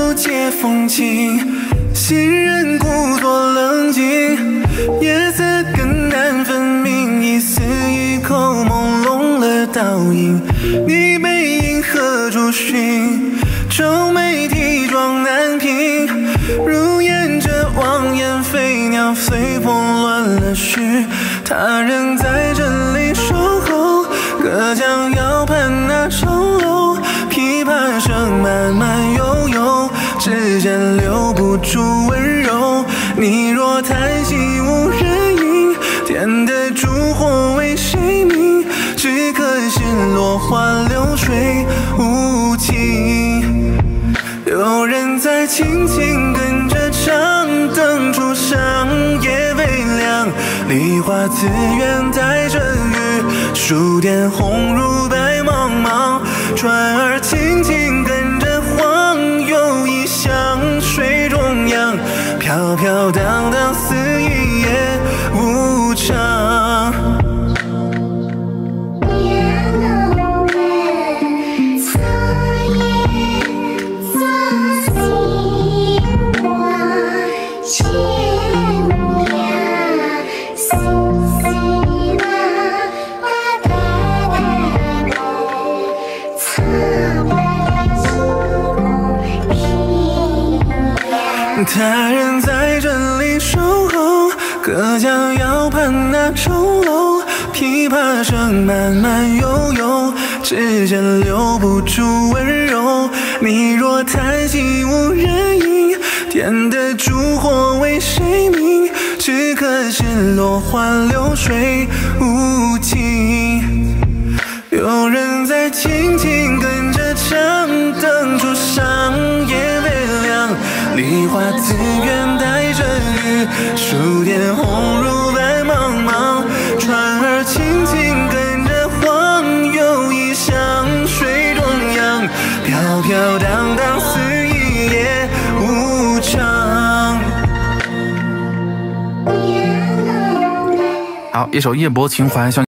不解风情，行人故作冷静，夜色更难分明，一丝一口朦胧了倒影。你背影何处寻？皱眉啼妆难平，如烟着望眼飞鸟，随风乱了序。他人在这里守候，隔江遥盼那钟楼，琵琶声慢慢悠悠，指尖留不住温柔。你若叹息无人应，点的烛火为谁明？只可惜落花流水无情。有人在轻轻跟着唱，灯烛上夜微亮，梨花自远带着雨，数点红如白茫茫。船儿轻轻跟着晃，又一向水中央，飘飘荡荡似一夜无常。他人在这里守候，隔江遥盼那钟楼，琵琶声慢慢悠悠，指尖留不住温柔。你若叹息无人应，点的烛火为谁明？只可惜落花流水无情。有人在轻轻跟着唱，灯烛上夜微亮，梨花自远带着雨，数点红如白茫茫。船儿轻轻跟着晃，又一向水中央，飘飘荡荡似一夜无常。 好，一首夜泊情怀。